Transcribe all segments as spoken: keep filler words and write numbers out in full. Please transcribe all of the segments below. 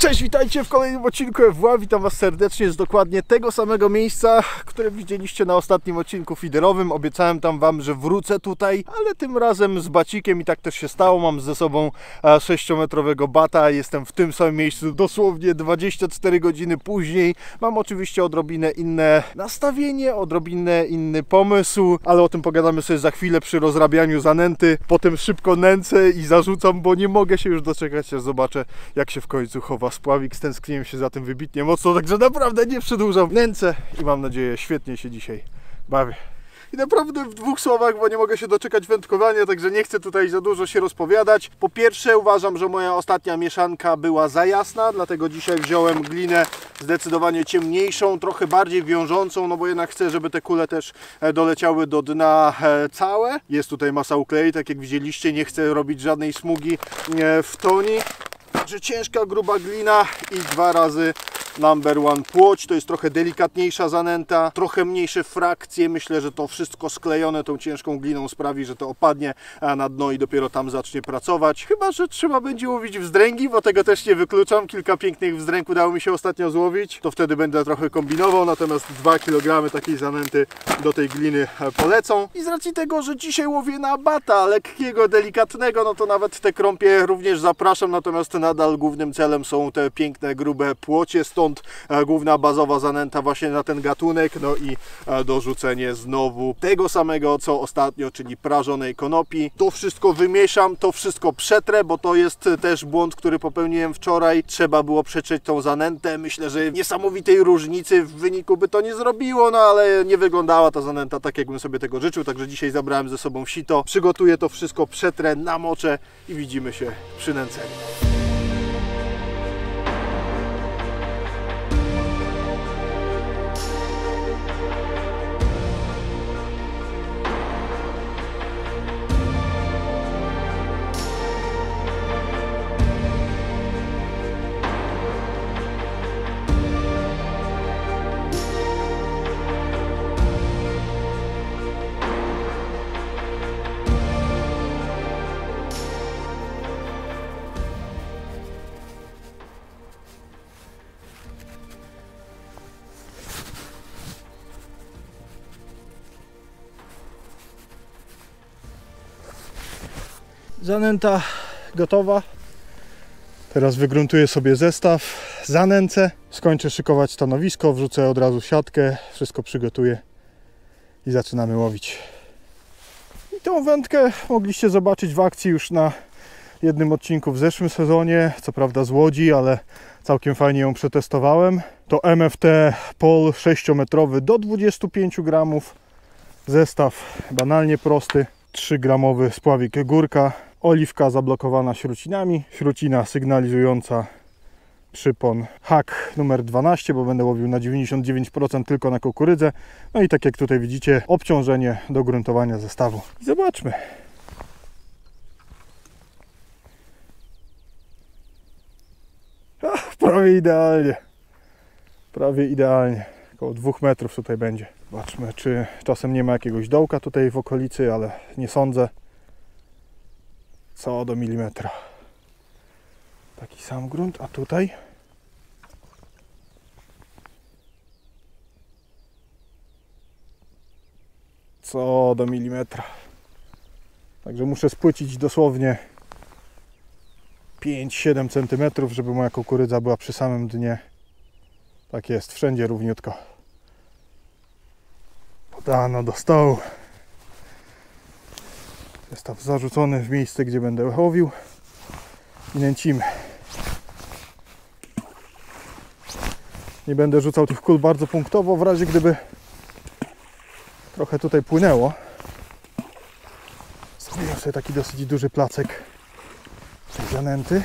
Cześć, witajcie w kolejnym odcinku F W A. Witam Was serdecznie z dokładnie tego samego miejsca, które widzieliście na ostatnim odcinku feederowym. Obiecałem tam Wam, że wrócę tutaj, ale tym razem z bacikiem i tak też się stało. Mam ze sobą sześciometrowego bata. Jestem w tym samym miejscu dosłownie dwadzieścia cztery godziny później. Mam oczywiście odrobinę inne nastawienie, odrobinę inny pomysł, ale o tym pogadamy sobie za chwilę przy rozrabianiu zanęty. Potem szybko nęcę i zarzucam, bo nie mogę się już doczekać, aż zobaczę, jak się w końcu chowa spławik. Stęskniłem się za tym wybitnie mocno, także naprawdę nie przedłużam. Nęcę i mam nadzieję, świetnie się dzisiaj bawię. I naprawdę w dwóch słowach, bo nie mogę się doczekać wędkowania, także nie chcę tutaj za dużo się rozpowiadać. Po pierwsze, uważam, że moja ostatnia mieszanka była za jasna, dlatego dzisiaj wziąłem glinę zdecydowanie ciemniejszą, trochę bardziej wiążącą, no bo jednak chcę, żeby te kule też doleciały do dna całe. Jest tutaj masa uklei, tak jak widzieliście, nie chcę robić żadnej smugi w toni. Także ciężka, gruba glina i dwa razy number one płoć. To jest trochę delikatniejsza zanęta, trochę mniejsze frakcje. Myślę, że to wszystko sklejone tą ciężką gliną sprawi, że to opadnie na dno i dopiero tam zacznie pracować. Chyba że trzeba będzie łowić wzdręgi, bo tego też nie wykluczam. Kilka pięknych wzdręg udało mi się ostatnio złowić. To wtedy będę trochę kombinował, natomiast dwa kilogramy takiej zanęty do tej gliny polecą. I z racji tego, że dzisiaj łowię na bata, lekkiego, delikatnego, no to nawet te krąpie również zapraszam, natomiast nadal głównym celem są te piękne, grube płocie, stąd główna bazowa zanęta właśnie na ten gatunek, no i dorzucenie znowu tego samego co ostatnio, czyli prażonej konopi. To wszystko wymieszam, to wszystko przetrę, bo to jest też błąd, który popełniłem wczoraj. Trzeba było przetrzeć tą zanętę. Myślę, że niesamowitej różnicy w wyniku by to nie zrobiło, no ale nie wyglądała ta zanęta tak, jakbym sobie tego życzył, także dzisiaj zabrałem ze sobą sito. Przygotuję to wszystko, przetrę, namoczę i widzimy się przy nęceniu. Zanęta gotowa. Teraz wygruntuję sobie zestaw, zanęcę, skończę szykować stanowisko, wrzucę od razu siatkę, wszystko przygotuję i zaczynamy łowić. I tą wędkę mogliście zobaczyć w akcji już na jednym odcinku w zeszłym sezonie, co prawda z Łodzi, ale całkiem fajnie ją przetestowałem. To M F T Pol sześciometrowy do dwudziestu pięciu gramów. Zestaw banalnie prosty, trzy gramowy spławik górka. Oliwka zablokowana śrucinami, śrucina sygnalizująca przypon hak numer dwanaście, bo będę łowił na dziewięćdziesiąt dziewięć procent tylko na kukurydzę. No i tak jak tutaj widzicie, obciążenie do gruntowania zestawu. I zobaczmy. Ach, prawie idealnie. Prawie idealnie. Około dwóch metrów tutaj będzie. Zobaczmy, czy czasem nie ma jakiegoś dołka tutaj w okolicy, ale nie sądzę. Co do milimetra. Taki sam grunt, a tutaj co do milimetra. Także muszę spłycić dosłownie pięć siedem centymetrów, żeby moja kukurydza była przy samym dnie. Tak jest, wszędzie równiutko. Podano do stołu. Zestaw zarzucony w miejsce, gdzie będę łowił i nęcimy. Nie będę rzucał tych kul bardzo punktowo, w razie gdyby trochę tutaj płynęło. Zrobiłem sobie taki dosyć duży placek tej zanęty,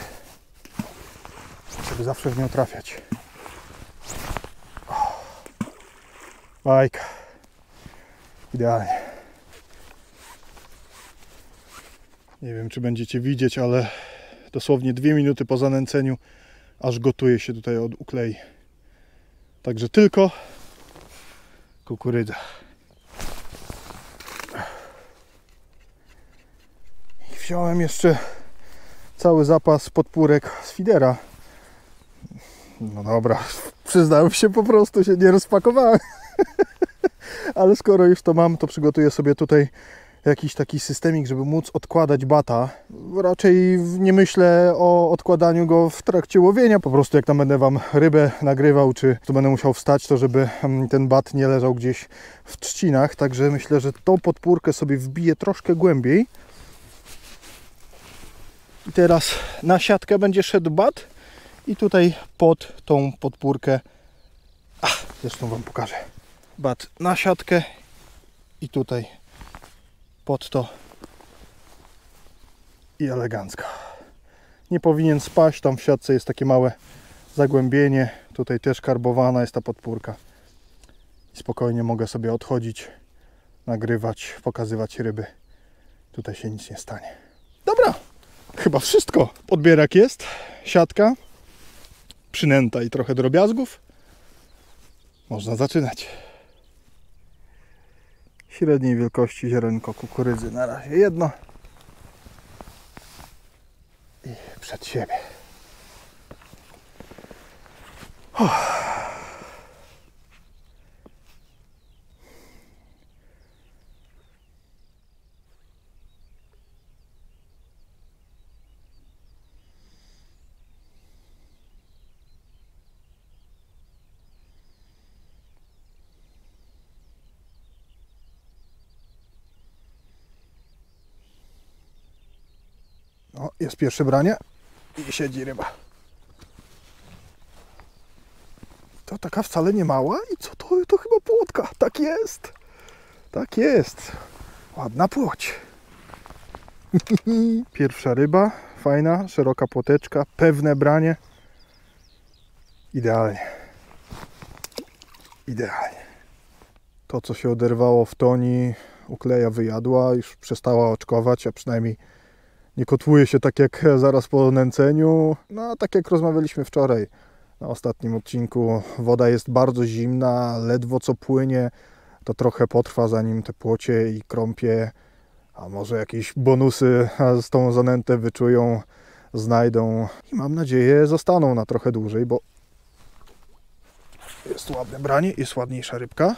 żeby zawsze w nią trafiać. O, bajka. Idealnie. Nie wiem, czy będziecie widzieć, ale dosłownie dwie minuty po zanęceniu aż gotuje się tutaj od uklei. Także tylko kukurydza. I wziąłem jeszcze cały zapas podpórek z feedera. No dobra, przyznałem się, po prostu się nie rozpakowałem. Ale skoro już to mam, to przygotuję sobie tutaj jakiś taki systemik, żeby móc odkładać bata. Raczej nie myślę o odkładaniu go w trakcie łowienia. Po prostu jak tam będę Wam rybę nagrywał, czy to będę musiał wstać, to żeby ten bat nie leżał gdzieś w trzcinach. Także myślę, że tą podpórkę sobie wbiję troszkę głębiej. I teraz na siatkę będzie szedł bat i tutaj pod tą podpórkę, ach, zresztą Wam pokażę, bat na siatkę i tutaj pod to i elegancko. Nie powinien spaść, tam w siatce jest takie małe zagłębienie, tutaj też karbowana jest ta podpórka i spokojnie mogę sobie odchodzić, nagrywać, pokazywać ryby. Tutaj się nic nie stanie. Dobra, chyba wszystko. Podbierak jest, siatka przynęta i trochę drobiazgów. Można zaczynać. Średniej wielkości ziarenko kukurydzy. Na razie jedno. I przed siebie. Uff. O, jest pierwsze branie i siedzi ryba. To taka wcale nie mała i co to? To chyba płotka. Tak jest. Tak jest. Ładna płoć. Pierwsza ryba. Fajna, szeroka płoteczka. Pewne branie. Idealnie. Idealnie. To, co się oderwało w toni, ukleja wyjadła. Już przestała oczkować, a przynajmniej nie kotłuje się tak jak zaraz po nęceniu. No, tak jak rozmawialiśmy wczoraj na ostatnim odcinku, woda jest bardzo zimna, ledwo co płynie, to trochę potrwa, zanim te płocie i krąpie, a może jakieś bonusy z tą zanętę wyczują, znajdą i mam nadzieję zostaną na trochę dłużej, bo jest ładne branie, jest ładniejsza rybka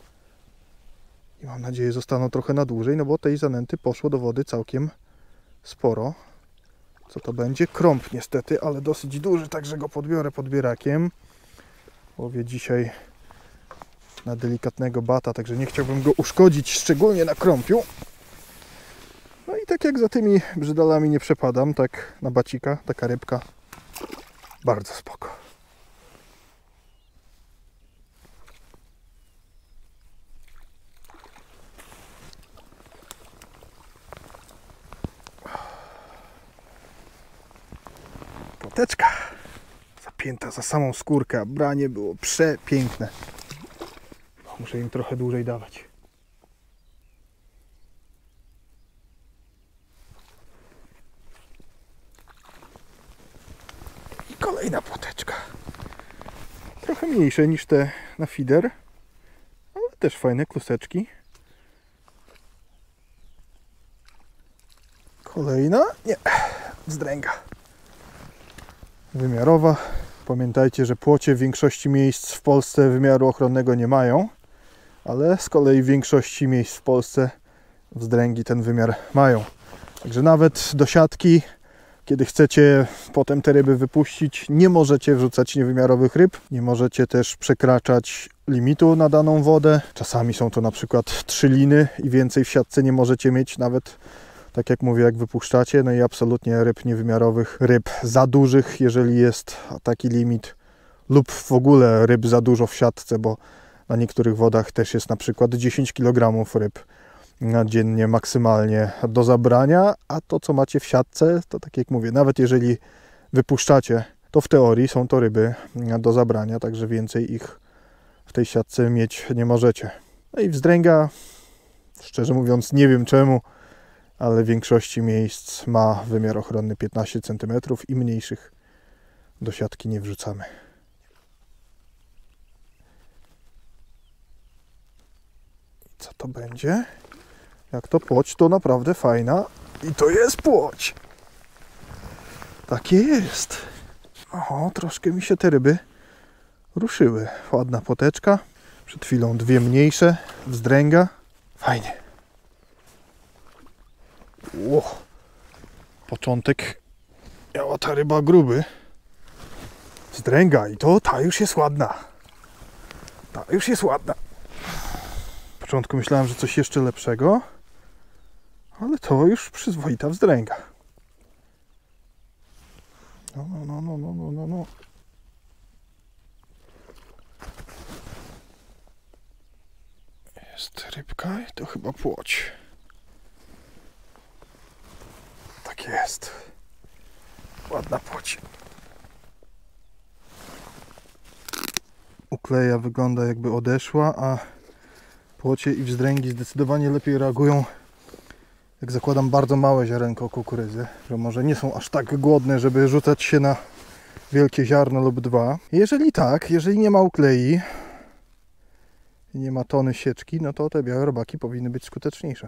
i mam nadzieję zostaną trochę na dłużej, no bo tej zanęty poszło do wody całkiem sporo. Co to będzie? Krąp niestety, ale dosyć duży, także go podbiorę podbierakiem. Łowię dzisiaj na delikatnego bata, także nie chciałbym go uszkodzić, szczególnie na krąpiu. No i tak jak za tymi brzydalami nie przepadam, tak na bacika, taka rybka bardzo spoko. Płoteczka zapięta za samą skórkę, a branie było przepiękne. Muszę im trochę dłużej dawać. I kolejna płoteczka. Trochę mniejsze niż te na feeder, ale też fajne kluseczki. Kolejna? Nie, wzdręga. Wymiarowa. Pamiętajcie, że płocie w większości miejsc w Polsce wymiaru ochronnego nie mają, ale z kolei w większości miejsc w Polsce wzdręgi ten wymiar mają. Także nawet do siatki, kiedy chcecie potem te ryby wypuścić, nie możecie wrzucać niewymiarowych ryb, nie możecie też przekraczać limitu na daną wodę. Czasami są to na przykład trzy liny i więcej w siatce nie możecie mieć, nawet tak jak mówię, jak wypuszczacie. No i absolutnie ryb niewymiarowych, ryb za dużych, jeżeli jest taki limit, lub w ogóle ryb za dużo w siatce, bo na niektórych wodach też jest na przykład dziesięć kilogramów ryb na dziennie maksymalnie do zabrania, a to co macie w siatce, to tak jak mówię, nawet jeżeli wypuszczacie, to w teorii są to ryby do zabrania, także więcej ich w tej siatce mieć nie możecie. No i wzdręga, szczerze mówiąc nie wiem czemu, ale w większości miejsc ma wymiar ochronny piętnaście centymetrów i mniejszych do siatki nie wrzucamy. I co to będzie? Jak to płoć, to naprawdę fajna. I to jest płoć. Takie jest. O, troszkę mi się te ryby ruszyły. Ładna poteczka. Przed chwilą dwie mniejsze. Wzdręga. Fajnie. Ło. Początek. Miała ta ryba gruby. Wzdręga i to ta już jest ładna. Ta już jest ładna. W początku myślałem, że coś jeszcze lepszego. Ale to już przyzwoita wzdręga. No, no, no, no, no, no, no. Jest rybka i to chyba płoć. Tak jest. Ładna płoć. Ukleja wygląda jakby odeszła, a płocie i wzdręgi zdecydowanie lepiej reagują, jak zakładam bardzo małe ziarenko kukurydzy, że może nie są aż tak głodne, żeby rzucać się na wielkie ziarno lub dwa. Jeżeli tak, jeżeli nie ma uklei i nie ma tony sieczki, no to te białe robaki powinny być skuteczniejsze.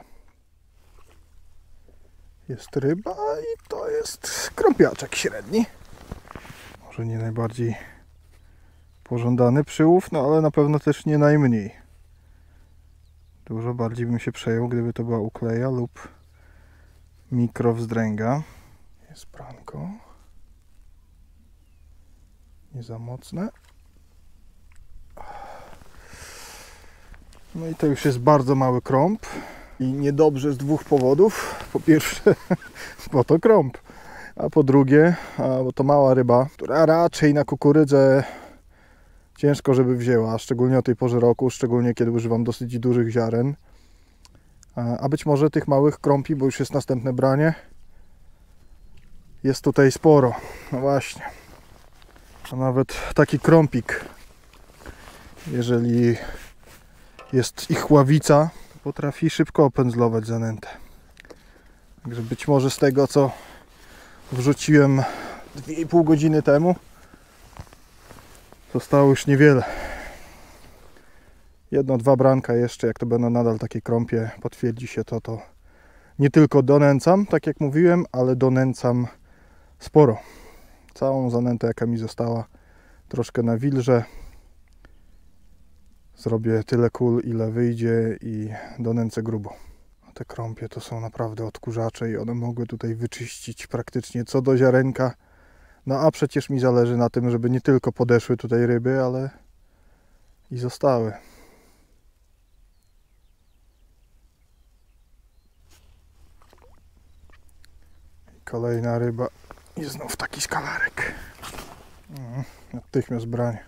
Jest ryba i to jest krąpiaczek średni. Może nie najbardziej pożądany przyłów, no ale na pewno też nie najmniej. Dużo bardziej bym się przejął, gdyby to była ukleja lub mikrowzdręga. Jest pranko. Nie za mocne. No i to już jest bardzo mały krąb. I niedobrze z dwóch powodów. Po pierwsze, bo to krąb. A po drugie, bo to mała ryba, która raczej na kukurydzę ciężko, żeby wzięła. Szczególnie o tej porze roku, szczególnie kiedy używam dosyć dużych ziaren. A być może tych małych krąpi, bo już jest następne branie, jest tutaj sporo. No właśnie. A nawet taki krąpik, jeżeli jest ich ławica, potrafi szybko opędzlować zanętę. Także być może z tego, co wrzuciłem dwie i pół godziny temu, zostało już niewiele. Jedno, dwa branka jeszcze, jak to będą nadal takie krąpie, potwierdzi się to, to nie tylko donęcam, tak jak mówiłem, ale donęcam sporo. Całą zanętę, jaka mi została, troszkę nawilżę. Zrobię tyle kul, ile wyjdzie i donęcę grubo. Te krąpie to są naprawdę odkurzacze i one mogły tutaj wyczyścić praktycznie co do ziarenka. No a przecież mi zależy na tym, żeby nie tylko podeszły tutaj ryby, ale i zostały. Kolejna ryba i znów taki skalarek. Mm, natychmiast branie.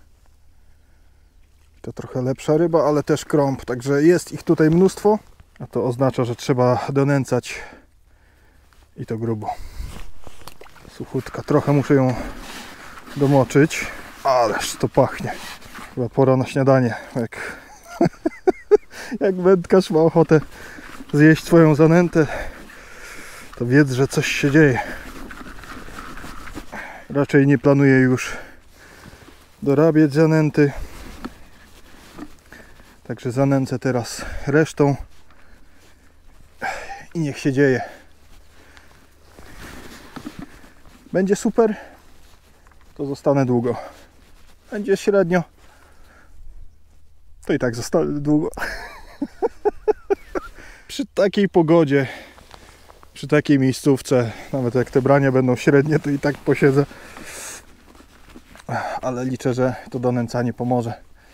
To trochę lepsza ryba, ale też krąb, także jest ich tutaj mnóstwo. A to oznacza, że trzeba donęcać i to grubo. Suchutka, trochę muszę ją domoczyć, ależ to pachnie. Chyba pora na śniadanie. Jak, jak wędkarz ma ochotę zjeść swoją zanętę, to wiedz, że coś się dzieje. Raczej nie planuję już dorabiać zanęty. Także zanęcę teraz resztą i niech się dzieje. Będzie super, to zostanę długo. Będzie średnio, to i tak zostanę długo. Przy takiej pogodzie, przy takiej miejscówce, nawet jak te brania będą średnie, to i tak posiedzę. Ale liczę, że to donęcanie pomoże.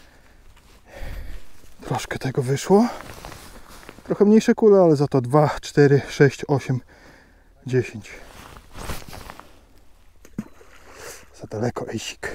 Troszkę tego wyszło. Trochę mniejsze kule, ale za to dwa, cztery, sześć, osiem, dziesięć. Za daleko, ejsik.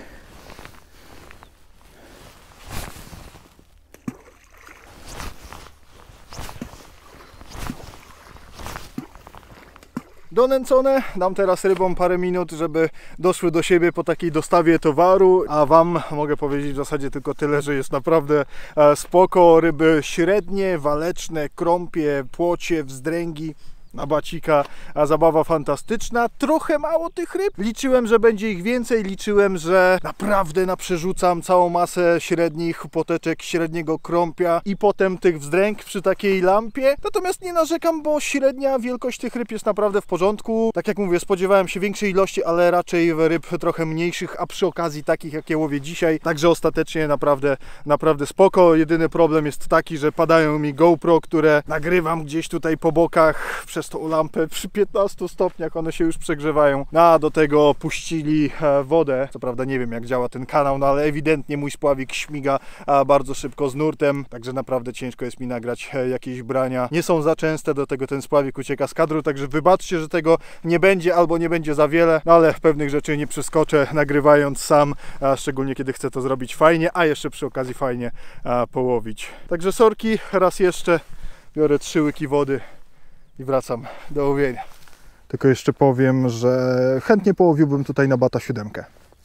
Donęcone. Dam teraz rybom parę minut, żeby doszły do siebie po takiej dostawie towaru, a Wam mogę powiedzieć w zasadzie tylko tyle, że jest naprawdę spoko. Ryby średnie, waleczne, krąpie, płocie, wzdręgi. na bacika, a zabawa fantastyczna. Trochę mało tych ryb. Liczyłem, że będzie ich więcej. Liczyłem, że naprawdę naprzerzucam całą masę średnich poteczek, średniego krąpia i potem tych wzdręg przy takiej lampie. Natomiast nie narzekam, bo średnia wielkość tych ryb jest naprawdę w porządku. Tak jak mówię, spodziewałem się większej ilości, ale raczej ryb trochę mniejszych, a przy okazji takich, jakie łowię dzisiaj. Także ostatecznie naprawdę, naprawdę spoko. Jedyny problem jest taki, że padają mi GoPro, które nagrywam gdzieś tutaj po bokach przez tą lampę przy piętnastu stopniach. One się już przegrzewają. No, a do tego puścili wodę. Co prawda nie wiem, jak działa ten kanał, no ale ewidentnie mój spławik śmiga bardzo szybko z nurtem. Także naprawdę ciężko jest mi nagrać jakieś brania. Nie są za częste, do tego ten spławik ucieka z kadru. Także wybaczcie, że tego nie będzie albo nie będzie za wiele. No ale pewnych rzeczy nie przeskoczę nagrywając sam. A szczególnie kiedy chcę to zrobić fajnie, a jeszcze przy okazji fajnie a, połowić. Także sorki, raz jeszcze biorę trzy łyki wody i wracam do łowienia. Tylko jeszcze powiem, że chętnie połowiłbym tutaj na bata siódemkę.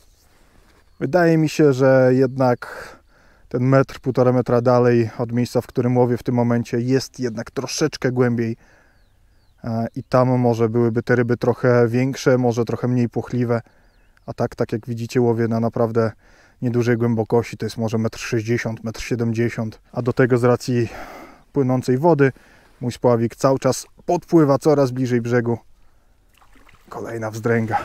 Wydaje mi się, że jednak ten metr, półtora metra dalej od miejsca, w którym łowię w tym momencie, jest jednak troszeczkę głębiej i tam może byłyby te ryby trochę większe, może trochę mniej płochliwe. A tak, tak jak widzicie, łowię na naprawdę niedużej głębokości, to jest może metr sześćdziesiąt, metr siedemdziesiąt, a do tego z racji płynącej wody mój spławik cały czas podpływa coraz bliżej brzegu. Kolejna wzdręga.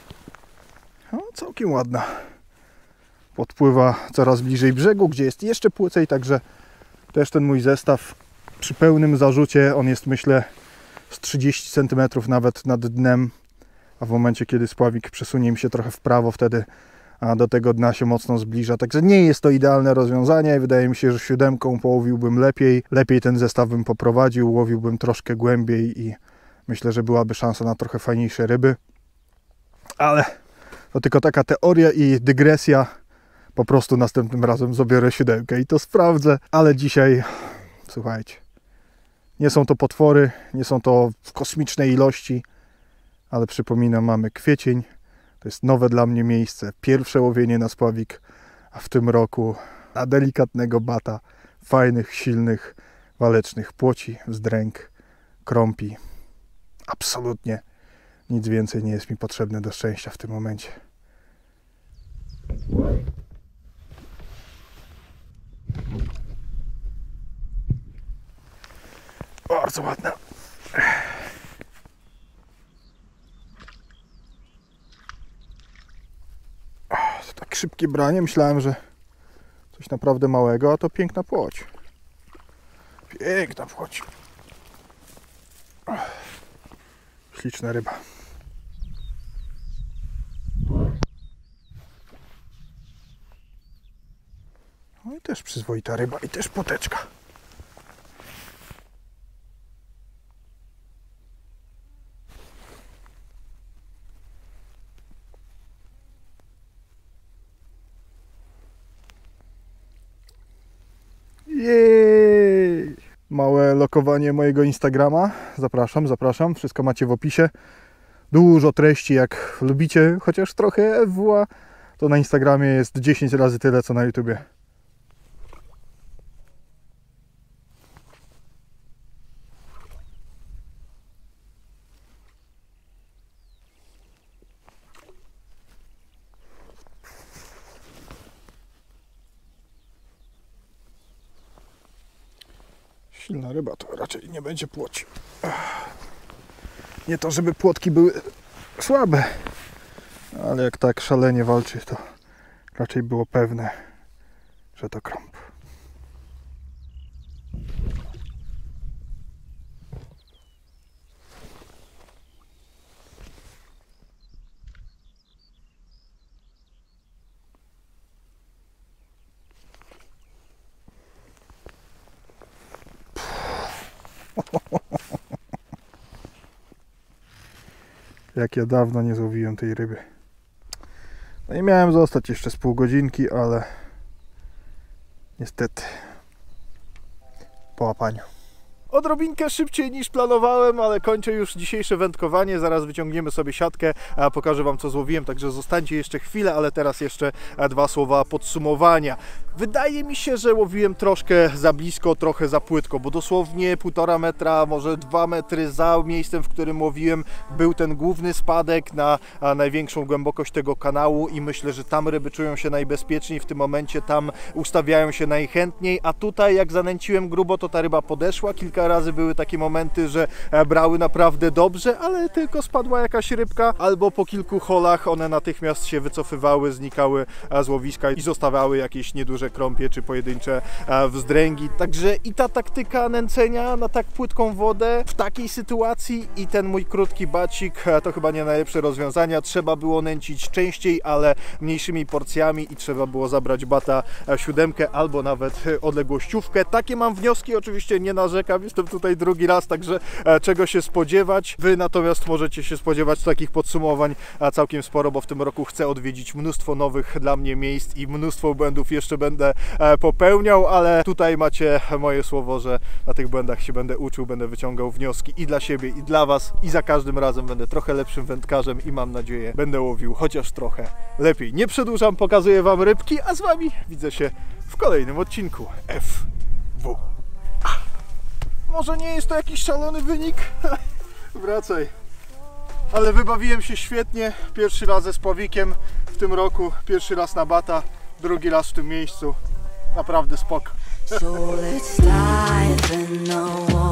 No, całkiem ładna. Podpływa coraz bliżej brzegu, gdzie jest jeszcze płycej, także też ten mój zestaw przy pełnym zarzucie, on jest myślę z trzydzieści centymetrów nawet nad dnem, a w momencie kiedy spławik przesunie mi się trochę w prawo, wtedy a do tego dna się mocno zbliża. Także nie jest to idealne rozwiązanie. Wydaje mi się, że siódemką połowiłbym lepiej. Lepiej ten zestaw bym poprowadził, łowiłbym troszkę głębiej i myślę, że byłaby szansa na trochę fajniejsze ryby. Ale to tylko taka teoria i dygresja. Po prostu następnym razem zabiorę siódemkę i to sprawdzę. Ale dzisiaj, słuchajcie, nie są to potwory, nie są to w kosmicznej ilości, ale przypominam, mamy kwiecień. To jest nowe dla mnie miejsce, pierwsze łowienie na spławik, a w tym roku na delikatnego bata, fajnych, silnych, walecznych płoci, wzdręg, krąpi. Absolutnie nic więcej nie jest mi potrzebne do szczęścia w tym momencie. Bardzo ładna. Tak szybkie branie, myślałem, że coś naprawdę małego, a to piękna płoć. Piękna płoć. Śliczna ryba. No i też przyzwoita ryba i też poteczka. Jej! Małe lokowanie mojego Instagrama. Zapraszam, zapraszam. Wszystko macie w opisie. Dużo treści, jak lubicie, chociaż trochę F W A, to na Instagramie jest dziesięć razy tyle, co na YouTubie. Silna ryba to raczej nie będzie płoć. Nie to, żeby płotki były słabe, ale jak tak szalenie walczy, to raczej było pewne, że to krąb. Jak ja dawno nie złowiłem tej ryby. No i miałem zostać jeszcze z pół godzinki, ale niestety po łapaniu. Odrobinkę szybciej niż planowałem, ale kończę już dzisiejsze wędkowanie. Zaraz wyciągniemy sobie siatkę, a pokażę Wam, co złowiłem, także zostańcie jeszcze chwilę, ale teraz jeszcze dwa słowa podsumowania. Wydaje mi się, że łowiłem troszkę za blisko, trochę za płytko, bo dosłownie półtora metra, może dwa metry za miejscem, w którym łowiłem, był ten główny spadek na największą głębokość tego kanału i myślę, że tam ryby czują się najbezpieczniej, w tym momencie tam ustawiają się najchętniej, a tutaj jak zanęciłem grubo, to ta ryba podeszła. Kilka razy były takie momenty, że brały naprawdę dobrze, ale tylko spadła jakaś rybka, albo po kilku holach one natychmiast się wycofywały, znikały z łowiska i zostawiały jakieś nieduże krąpie czy pojedyncze wzdręgi. Także i ta taktyka nęcenia na tak płytką wodę w takiej sytuacji i ten mój krótki bacik to chyba nie najlepsze rozwiązania. Trzeba było nęcić częściej, ale mniejszymi porcjami i trzeba było zabrać bata siódemkę albo nawet odległościówkę. Takie mam wnioski, oczywiście nie narzekam, jestem tutaj drugi raz, także czego się spodziewać. Wy natomiast możecie się spodziewać takich podsumowań całkiem sporo, bo w tym roku chcę odwiedzić mnóstwo nowych dla mnie miejsc i mnóstwo błędów jeszcze będę popełniał, ale tutaj macie moje słowo, że na tych błędach się będę uczył, będę wyciągał wnioski i dla siebie, i dla Was, i za każdym razem będę trochę lepszym wędkarzem i mam nadzieję, będę łowił chociaż trochę lepiej. Nie przedłużam, pokazuję Wam rybki, a z Wami widzę się w kolejnym odcinku F W A. Może nie jest to jakiś szalony wynik, wracaj, ale wybawiłem się świetnie, pierwszy raz ze spławikiem w tym roku, pierwszy raz na bata, drugi raz w tym miejscu, naprawdę spoko. So let's dive in the water.